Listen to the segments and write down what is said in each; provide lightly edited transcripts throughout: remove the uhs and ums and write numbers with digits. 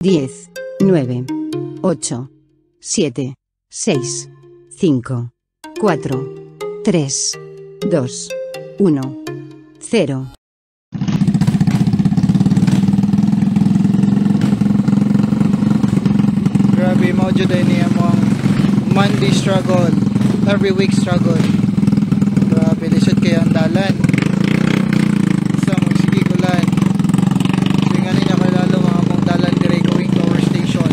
10, 9, 8, 7, 6, 5, 4, 3, 2, 1, 0. Grabe mo dyan niya mong Monday struggle, every week struggle. Grabe, lisod kayo ang dalan. Isang magsigulan. Tinganin ako lalo mga mong dalan dire going to our station.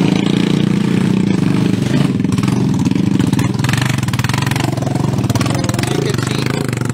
So as you can see,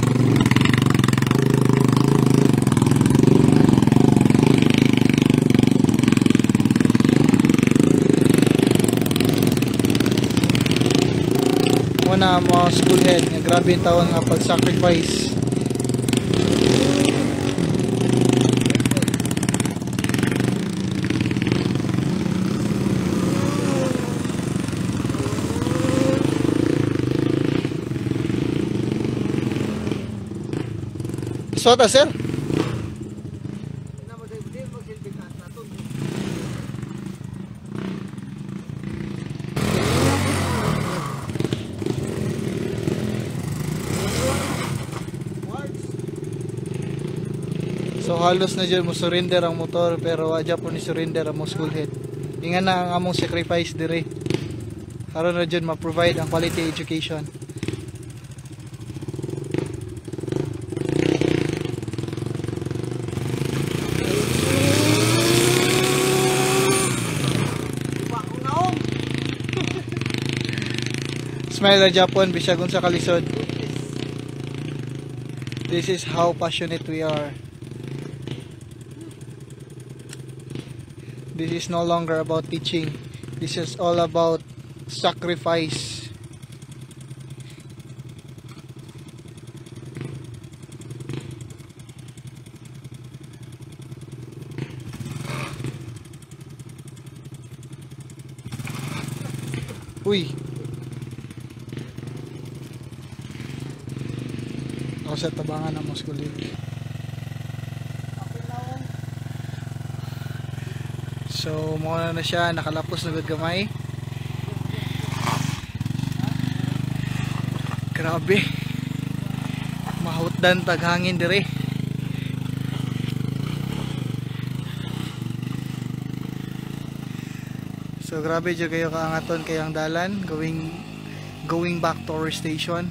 na mga school head nga grabe yung tawag nga pag-sacrifice. Sota sir? So halos na dyan mo surrender ang motor pero adya po ni surrender ang school head. Ingan na ang among sacrifice dire. Aron na dyan ma-provide ang quality education. Smile na Japon bisag unsa kalisod. This is how passionate we are. This is no longer about teaching. This is all about sacrifice. Uy. Ako sa tabangan ng muskulit. So, muna na siya, nakalapos na gamay. Grabe. Mahutdan taghangin dire. So, grabe dyan kayo kaangaton kayang dalan going back to our station.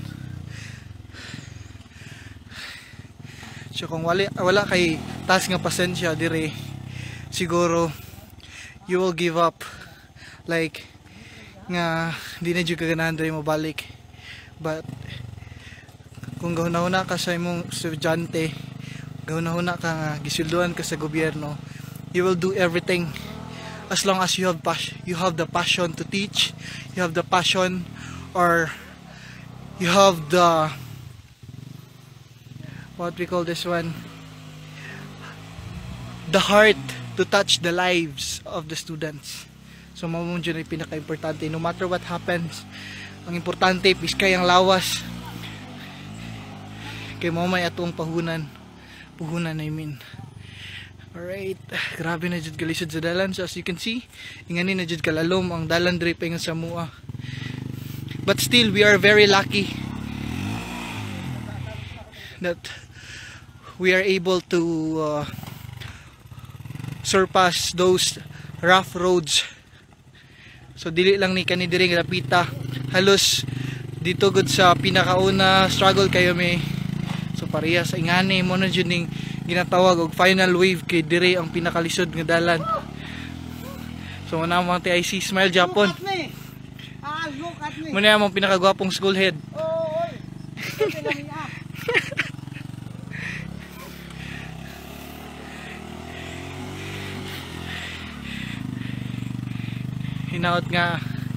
So, kung wala kay taas nga pasensya dire, siguro you will give up, like nga di na dyan kaganahan dre mo balik. But kung gahuna-huna ka sa imong estudyante, gahuna-huna ka nga gisulduan ka sa gobyerno, you will do everything as long as you have the passion to teach, you have the passion, or you have the what we call this one, the heart to touch the lives of the students. So mamo dyan ay pinaka-importante. No matter what happens, ang importante piskay ang lawas. Kay mo may atong puhunan I mean. Alright, grabe na jud kalisod sa dalan. So as you can see, ingani na jud kalalom ang dalan diri pa sa mua. But still, we are very lucky that we are able to surpass those rough roads. So dili lang ni kani diri napita, halos dito gud sa pinakauna struggle kayo may. So pareha sa ingani mo na jud ning ginatawag og final wave kay diri ang pinakalisod nga dalan. So muna mo TIC Smile Japon. Muna mo pinakagwapong school head. Hinaot nga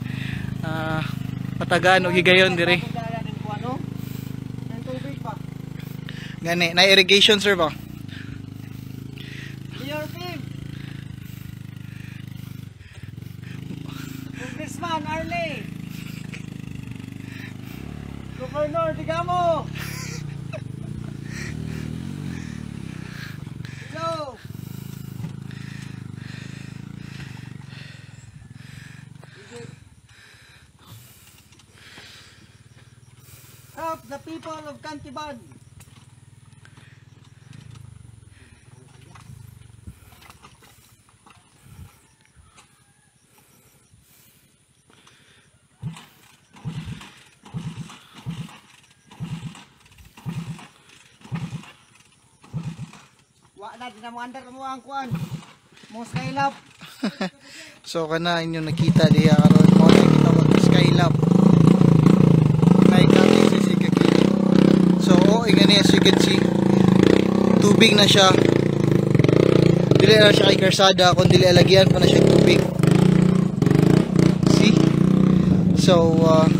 patagaan o higayon dire. Gani, na irrigation sir ba? Congressman Arley. Governor Digamo. help the people of Cantiban. Wala din mo andar mo ang kuan. Mo skylab. So kana inyo nakita diya karon mo nakita mo skylab. May kami sa sigakili. So ingani as you can see, tubig na siya. Dili na siya kay karsada kun dili alagyan pa na siya tubig. See? So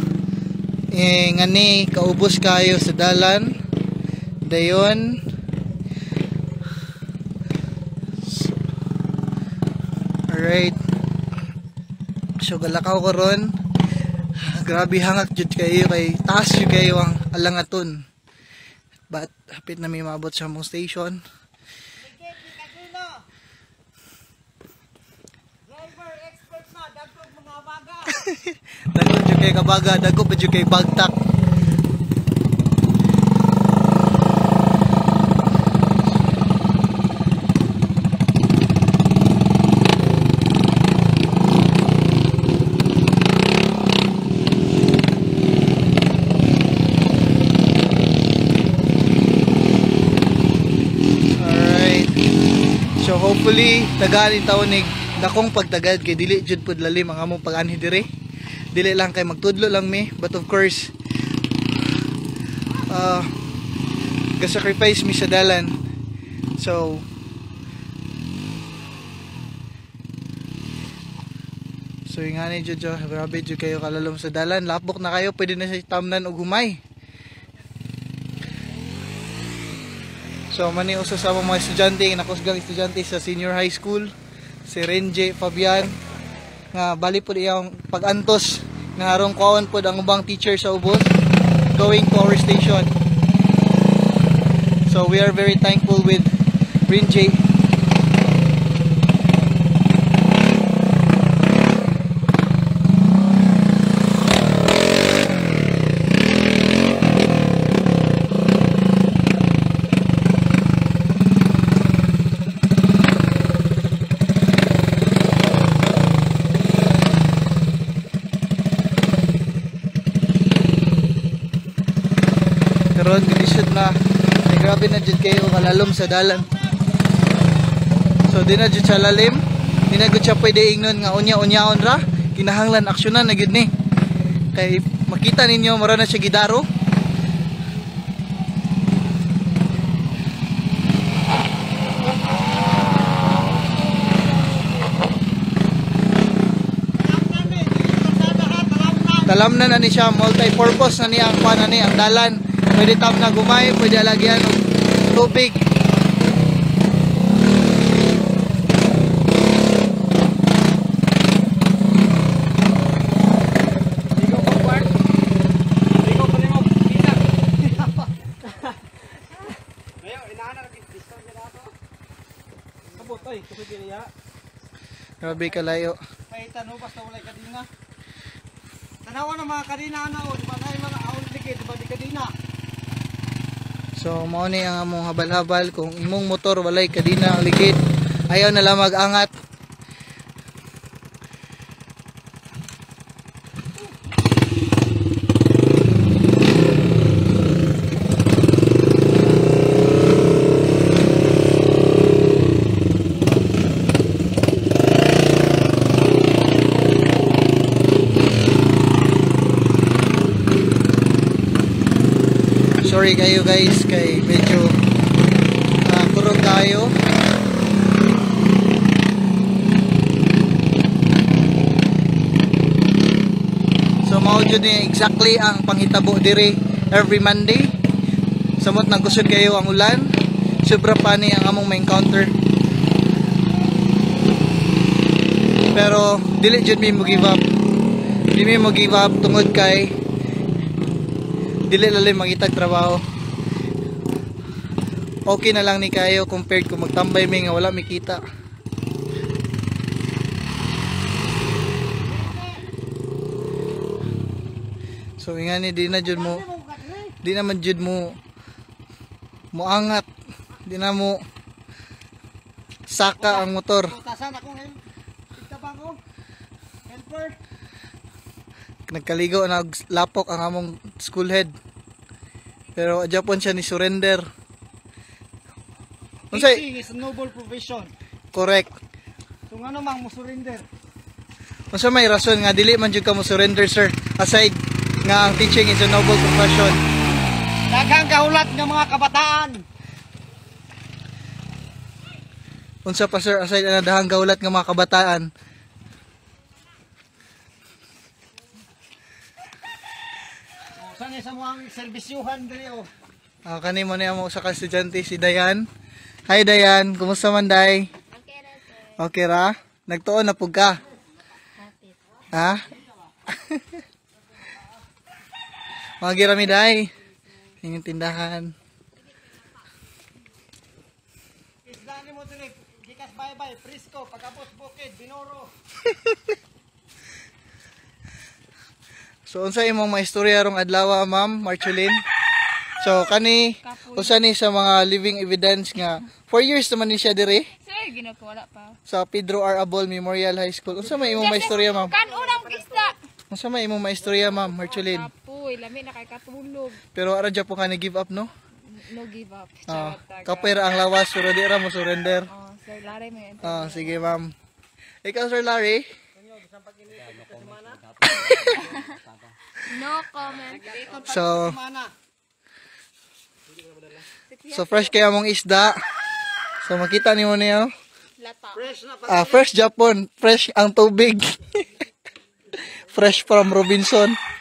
ngani kaubos kayo sa dalan. Dayon alright. So galakaw ko ron. Grabe hangak jud kayo kay taas jud kayo ang alangaton. But hapit na may maabot sa among station. Driver expert na dagkog mga baga. Dagko jud kay kabaga, dagko pa jud kay bagtak. So hopefully tagalin taon ni dakong pagtagad kay dili jud pud lalim ang among pag-anhi dire. Dili lang kay magtudlo lang mi, but of course ga-sacrifice mi sa dalan. So ingani jud grabe jud kayo kalalom sa dalan. Lapok na kayo, pwede na sa tamnan og humay. So mani usa sa mga estudyante, nakusgang estudyante sa senior high school, si Renje Fabian, nga bali po iyang pag-antos nga harong kuon po ang ubang teacher sa ubos going to our station. So we are very thankful with Renje. Karon gilisod na. Ay, grabe na jud kayo kalalom sa dalan. So di na jud sa lalim, di na jud siya pwede ingnon nga unya-unyaon ra, kinahanglan aksyonan na gyud ni. Kay makita ninyo mura na siya gidaro. Talamnan na ni siya, multi-purpose na niya ang kuan na ni ang dalan. Pwede tap na gumay, pwede alagyan ng tubig. Grabe kalayo. Kay tanong basta walay kadina. Tanawa na mga kadina na o, di ba na mga aon dikit, di ba di kadina? So mao ni ang among habal-habal, kung imong motor walay kadina ang likid, ayaw na lang mag-angat. Sorry kayo guys, kay medyo kurog kayo. So mao jud ni exactly ang panghitabo dire every Monday. Samot nang kusod kayo ang ulan, sobra pa ni ang among ma-encounter. Pero dili jud mi mo give up. Dili mi mo give up tungod kay dili lalim magitag trabaho. Okay na lang ni kayo compared kung magtambay mi nga wala mi kita. So ingani di na jud mo di naman jud mo muangat, di na mo saka ang motor. Tasan akong tabang ko. Helper. Nagkaligo na lapok ang among school head. Pero Japon siya ni surrender. Unsay Teaching is a noble profession. correct. Kung ano mang mo surrender. Unsa may rason nga dili man jud ka mo surrender, sir? Aside nga ang teaching is a noble profession. Daghang kaulat ng mga kabataan. Unsa pa, sir, aside na dahang gaulat nga mga kabataan? Saan sa mga serbisyuhan diri o? Kani mo na mo sa estudyante si Dayan. Hi Dayan, kumusta man day? Okay ra, sir. Okay ra? Nagtuon na pug ka? Hapit. Ha? Mga girami day. Yung tindahan. Isda ni mo diri. Gikas bye-bye, Frisco, pagkapos Bukid, Binoro. So unsa imong maistorya rong adlaw, Ma'am Marchelin? So kani usa ni sa mga living evidence nga 4 years naman ni siya diri Sir, ginakawala pa. sa PEDRO R ABUL Memorial High School. Unsa may imong maistorya, Ma'am? Kan unang isda. Unsa may imong maistorya, Ma'am Marchelin? Kapoy, lami na kay katulog. Pero ara jud po ka ni give up, no? No give up. Ah, Charot, taga. kapoy ra ang lawas, pero di ra mo surrender. Oh, Sir Larry may Sige, Ma'am. Ikaw, Sir Larry? no comment. So, Mana. fresh kaya mong isda. So makita nimo niyo. Lata. Fresh na pa. Fresh Japon, fresh ang tubig. Fresh from Robinson.